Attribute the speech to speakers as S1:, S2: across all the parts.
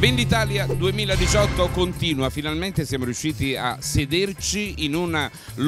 S1: Venditalia 2018 continua, finalmente siamo riusciti a sederci in una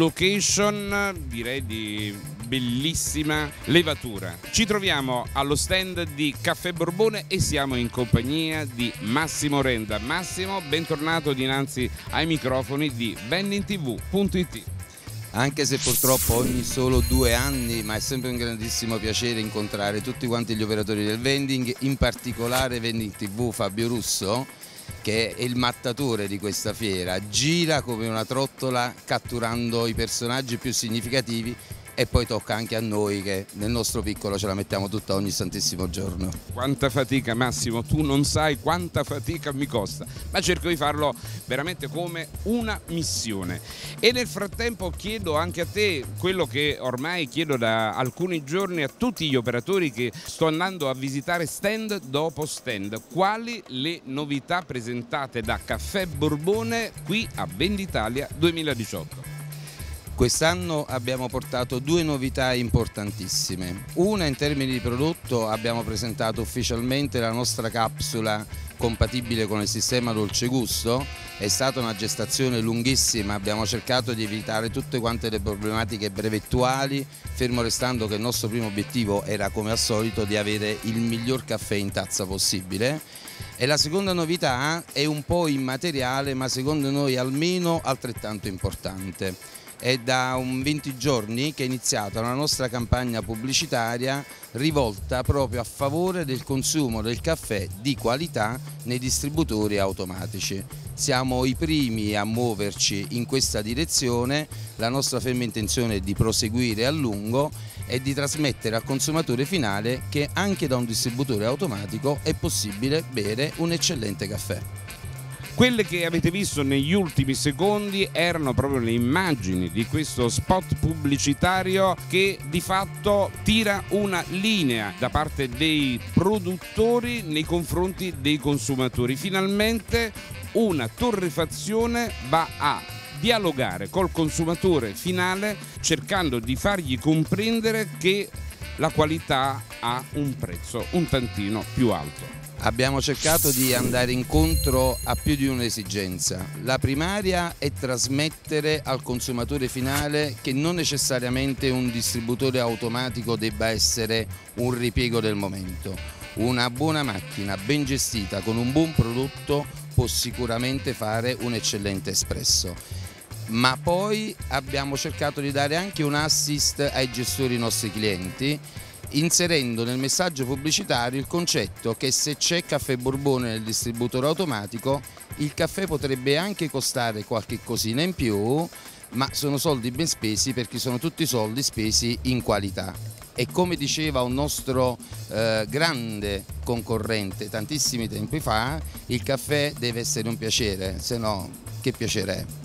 S1: location, direi di bellissima levatura. Ci troviamo allo stand di Caffè Borbone e siamo in compagnia di Massimo Renda. Massimo, bentornato dinanzi ai microfoni di vendingtv.it.
S2: Anche se purtroppo ogni solo 2 anni, ma è sempre un grandissimo piacere incontrare tutti quanti gli operatori del vending, in particolare Vending TV Fabio Russo, che è il mattatore di questa fiera, gira come una trottola catturando i personaggi più significativi e poi tocca anche a noi che nel nostro piccolo ce la mettiamo tutta ogni santissimo giorno.
S1: Quanta fatica, Massimo, tu non sai quanta fatica mi costa, ma cerco di farlo veramente come una missione. E nel frattempo chiedo anche a te quello che ormai chiedo da alcuni giorni a tutti gli operatori che sto andando a visitare stand dopo stand: quali le novità presentate da Caffè Borbone qui a Venditalia 2018?
S2: Quest'anno abbiamo portato 2 novità importantissime. Una, in termini di prodotto, abbiamo presentato ufficialmente la nostra capsula compatibile con il sistema dolce gusto. È stata una gestazione lunghissima, abbiamo cercato di evitare tutte quante le problematiche brevettuali, fermo restando che il nostro primo obiettivo era, come al solito, di avere il miglior caffè in tazza possibile. E la seconda novità è un po' immateriale, ma secondo noi almeno altrettanto importante. È da 20 giorni che è iniziata la nostra campagna pubblicitaria rivolta proprio a favore del consumo del caffè di qualità nei distributori automatici. Siamo i primi a muoverci in questa direzione, la nostra ferma intenzione è di proseguire a lungo e di trasmettere al consumatore finale che anche da un distributore automatico è possibile bere un eccellente caffè.
S1: Quelle che avete visto negli ultimi secondi erano proprio le immagini di questo spot pubblicitario che di fatto tira una linea da parte dei produttori nei confronti dei consumatori. Finalmente una torrefazione va a dialogare col consumatore finale, cercando di fargli comprendere che la qualità ha un prezzo un tantino più alto.
S2: Abbiamo cercato di andare incontro a più di un'esigenza. La primaria è trasmettere al consumatore finale che non necessariamente un distributore automatico debba essere un ripiego del momento. Una buona macchina ben gestita con un buon prodotto può sicuramente fare un eccellente espresso. Ma poi abbiamo cercato di dare anche un assist ai gestori nostri clienti, inserendo nel messaggio pubblicitario il concetto che se c'è Caffè Borbone nel distributore automatico, il caffè potrebbe anche costare qualche cosina in più, ma sono soldi ben spesi perché sono tutti soldi spesi in qualità. E come diceva un nostro grande concorrente tantissimi tempi fa, il caffè deve essere un piacere, se no che piacere è?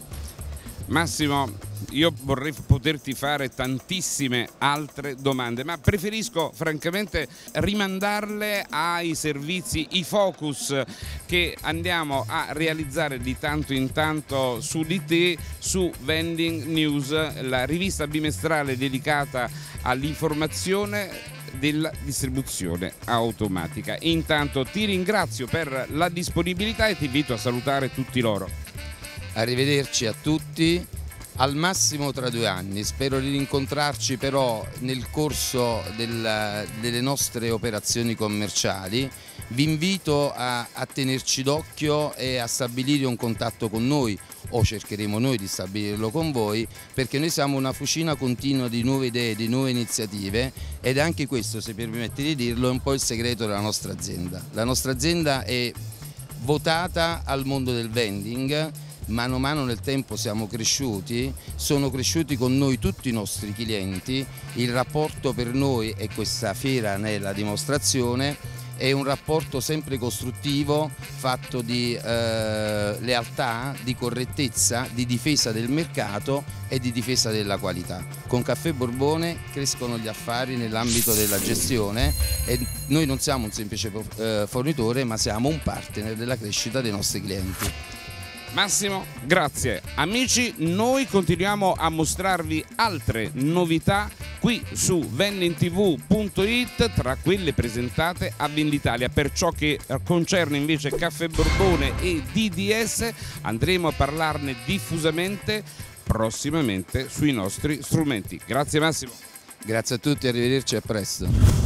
S1: Massimo, io vorrei poterti fare tantissime altre domande, ma preferisco francamente rimandarle ai servizi, i focus che andiamo a realizzare di tanto in tanto su di te, su Vending News, la rivista bimestrale dedicata all'informazione della distribuzione automatica. Intanto ti ringrazio per la disponibilità e ti invito a salutare tutti loro.
S2: Arrivederci a tutti, al massimo tra 2 anni, spero di rincontrarci però nel corso delle nostre operazioni commerciali. Vi invito a tenerci d'occhio e a stabilire un contatto con noi, o cercheremo noi di stabilirlo con voi, perché noi siamo una fucina continua di nuove idee, di nuove iniziative, ed è anche questo, se permetti di dirlo, è un po' il segreto della nostra azienda. La nostra azienda è votata al mondo del vending. Mano a mano nel tempo siamo cresciuti, sono cresciuti con noi tutti i nostri clienti, il rapporto per noi, e questa fiera ne è la dimostrazione, è un rapporto sempre costruttivo, fatto di lealtà, di correttezza, di difesa del mercato e di difesa della qualità. Con Caffè Borbone crescono gli affari nell'ambito della gestione e noi non siamo un semplice fornitore, ma siamo un partner della crescita dei nostri clienti.
S1: Massimo, grazie. Amici, noi continuiamo a mostrarvi altre novità qui su vennintv.it tra quelle presentate a Venditalia. Per ciò che concerne invece Caffè Borbone e DDS andremo a parlarne diffusamente prossimamente sui nostri strumenti. Grazie Massimo.
S2: Grazie a tutti, arrivederci, a presto.